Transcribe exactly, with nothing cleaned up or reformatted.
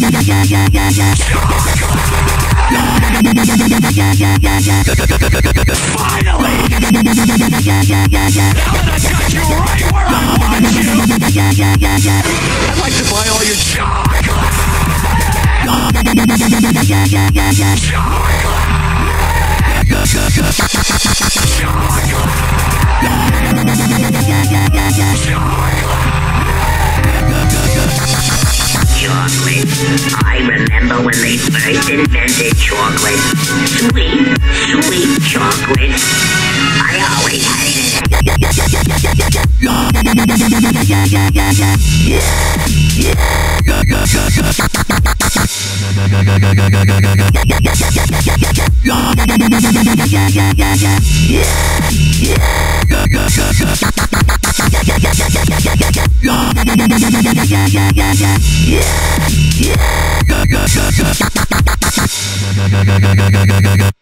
Finally! Now that I got you right where I want you! I'd like to buy all your chocolate! Chocolate. I remember when they first invented chocolate. Sweet, sweet chocolate. I always hated it. Yeah.